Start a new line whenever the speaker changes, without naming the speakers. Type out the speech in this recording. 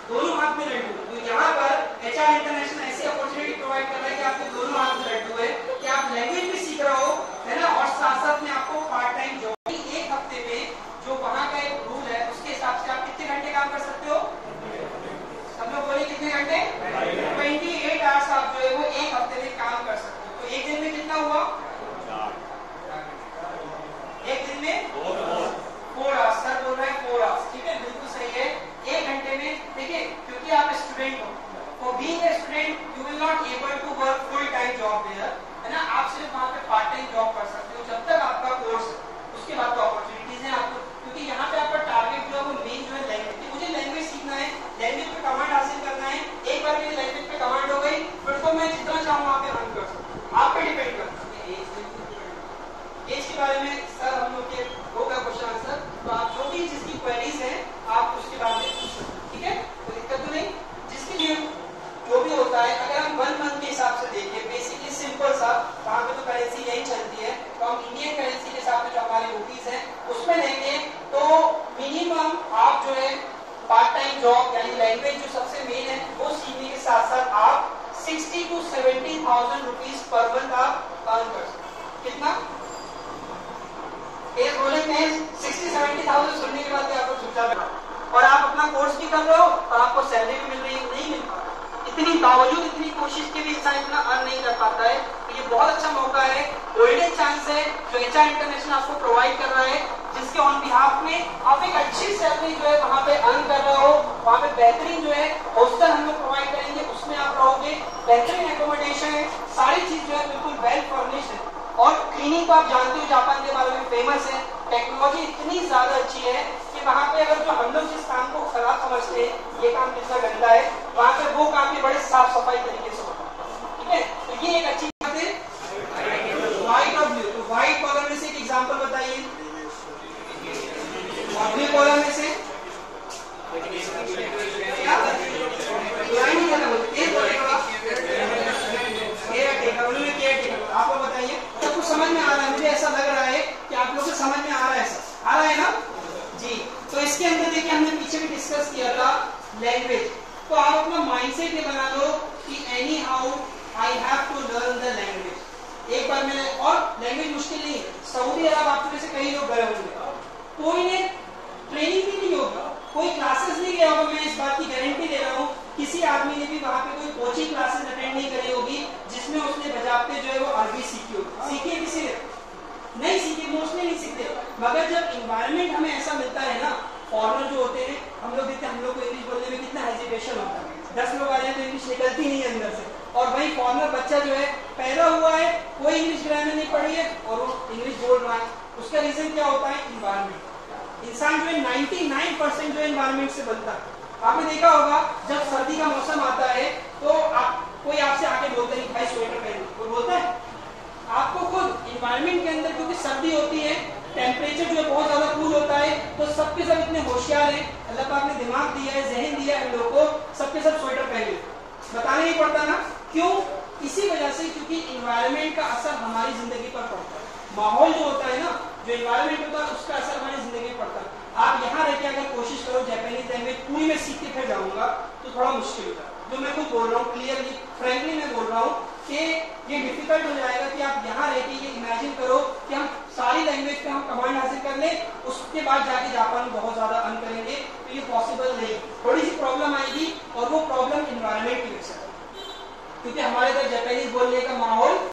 दोनों हाथ में लड्डू। तो यहाँ पर एचआर इंटरनेशनल ऐसी अपॉर्चुनिटी प्रोवाइड कर रहा है कि आपके दोनों हाथ में लड्डू है कि आप लैंग्वेज भी सीख रहे हो, है ना, और साथ साथ में आपको पार्ट टाइम जॉब एक हफ्ते में जो वहाँ का एक रूल है उसके हिसाब से आप कितने घंटे काम कर सकते हो? सब लोग बोले कितने घंटे? 28 आवर्स आप जो है वो एक हफ्ते में काम कर सकते हो। तो एक दिन में कितना हुआ? एक दिन में 4 आवर्स। सर बोल रहे हैं 4 आवर्स, ठीक है, बिल्कुल सही है। एक घंटे में देखिए, क्योंकि आप स्टूडेंट हो, for being a student you will not able to work full time job there, है ना, आप सिर्फ वहाँ पे पार्ट टाइम जॉब कर सकते हो जब तक आपका कोर्स है। उसके बाद तो अपॉर्चुनिटीज हैं आपको, क्योंकि यहाँ पे आपका टारगेट जो है वो मेन जो है लैंग्वेज, मुझे लैंग्वेज सीखना है, लैंग्वेज पे कमांड हासिल करना है। एक बार मेरी लैंग्वेज पे कमांड हो गई फिर तो मैं जितना चाहूँ वहाँ पे रन कर सकता हूँ। आप पे डिपेंड करता है। एज के बारे में सर हम लोग के होगा क्वेश्चन आंसर, तो आप जो भी जिसकी क्वेरीज है आप उसके बारे में पूछ सकते हैं, ठीक है, कोई दिक्कत तो नहीं। जिसके लिए जो भी होता है, अगर हम 1 मंथ के हिसाब से देखें, बेसिकली सिंपल सा, वहाँ पे तो करेंसी यही चलती है, तो हम इंडियन करेंसी के हिसाब से जो हमारे रुपीज है उसमें लेंगे तो मिनिमम आप जो है पार्ट टाइम जॉब यानी लैंग्वेज जो सबसे मेन है वो सीखने के साथ साथ आप 60 to 70,000 रुपीज पर मंथ आप अर्न कर सकते हैं। कितना? एक बोलेंगे 60-70,000 सुनने के बाद आपको चुपचाप, और आप अपना कोर्स भी कर रहे हो और आपको सैलरी भी मिल रही है, नहीं मिल पाता। इतनी बावजूद इतनी कोशिश के भी इंसान इतना अर्न नहीं कर पाता है। तो ये बहुत अच्छा मौका है, गोल्डन चांस है जो एचआर इंटरनेशनल आपको प्रोवाइड कर रहा है, जिसके ऑन बिहाफ में आप एक अच्छी सैलरी जो है वहाँ पे अर्न कर रहे हो। वहाँ पे बेहतरीन जो है हॉस्टल हम लोग प्रोवाइड करेंगे, उसमें आप रहोगे, बेहतरीन एकोमोडेशन है, सारी चीज जो है बिल्कुल वेल फर्निश्ड है। और क्लीनिंग तो आप जानते हो जापान के बारे में फेमस है, टेक्नोलॉजी इतनी ज्यादा अच्छी है कि वहाँ पे अगर जो हम लोग जिस काम को खराब समझते हैं, ये काम कितना गंदा है, वहाँ पे वो काम भी बड़े साफ सफाई तरीके से होता है, ठीक है। तो ये एक अच्छी बात है। व्हाइट और ब्लू, तो व्हाइट कॉलम में से एक एग्जांपल बताइए, और ब्लू कॉलम में से क्या आपको बताइए, तो कुछ समझ में आ रहा है? मुझे ऐसा लग रहा है कि आप लोग को समझ में आ रहा है, आ रहा है ना जी। तो इसके अंदर देखिए हमने पीछे भी डिस्कस किया था लैंग्वेज, तो आप अपना माइंडसेट ये बना लो कि anyhow I have to learn the language. एक बार मैंने, और लैंग्वेज मुश्किल नहीं है, सऊदी अरब आप में से कई लोग गए होंगे, कोई ने ट्रेनिंग भी नहीं होगी, कोई क्लासेस नहीं गया होगा, मैं इस बात की गारंटी दे रहा हूँ। किसी आदमी ने भी वहाँ पे कोई कोचिंग क्लासेस अटेंड नहीं करी होगी जिसमें उसने बजाते जो है वो अरबी सीखी होगी। सीखी है किसी ने? नहीं सीखी, मोस्टली नहीं सीखते। मगर जब इन्वायरमेंट हमें ऐसा मिलता है ना, फॉरेनर जो होते हैं, हम लोग देखते हैं, हम लोग को इंग्लिश बोलने में कितना हेजिटेशन होता है, 10 लोग आ जाए तो इंग्लिश निकलती नहीं है अंदर से, और वही फॉरेनर बच्चा जो है पैदा हुआ है, कोई इंग्लिश ग्रामर नहीं पढ़ी है और वो इंग्लिश बोल रहा है। उसका रीजन क्या होता है? इन्वायरमेंट। इंसान जो है 99% जो इन्वायरमेंट से बनता है। आपने देखा होगा जब सर्दी का मौसम आता है तो कोई आपसे आके बोलता है भाई स्वेटर पहन, कोई बोलता है? आपको खुद इन्वायरमेंट के अंदर, क्योंकि सर्दी होती है, टेम्परेचर जो है बहुत ज्यादा कूल होता है, तो सबके सब इतने होशियार हैं, अल्लाह पाक ने दिमाग दिया है, जहन दिया है हम लोग को, सबके सब स्वेटर पहन लेते, बताना नहीं पड़ता ना। क्यों? इसी वजह से, क्योंकि इन्वायरमेंट का असर हमारी जिंदगी पर पड़ता है। माहौल जो होता है ना, जो इन्वायरमेंट होता है, उसका असर हमारी जिंदगी पर पड़ता है। आप यहाँ रहकर अगर कोशिश करो जापानीज लैंग्वेज पूरी में सीख के फिर जाऊंगा तो थोड़ा मुश्किल होता है। जो मैं खुद बोल रहा हूँ, क्लियरली फ्रैंकली मैं बोल रहा हूँ कि ये डिफिकल्ट हो जाएगा कि आप यहाँ रहकर ये इमेजिन करो कि हम सारी लैंग्वेज पे हम कमांड हासिल कर लें, उसके बाद जाके जापान में बहुत ज्यादा अर्न करेंगे, तो ये पॉसिबल नहीं। थोड़ी सी प्रॉब्लम आएगी, और वो प्रॉब्लम इन्वायरमेंट की वजह से, क्योंकि हमारे इधर जापानीज बोलने का माहौल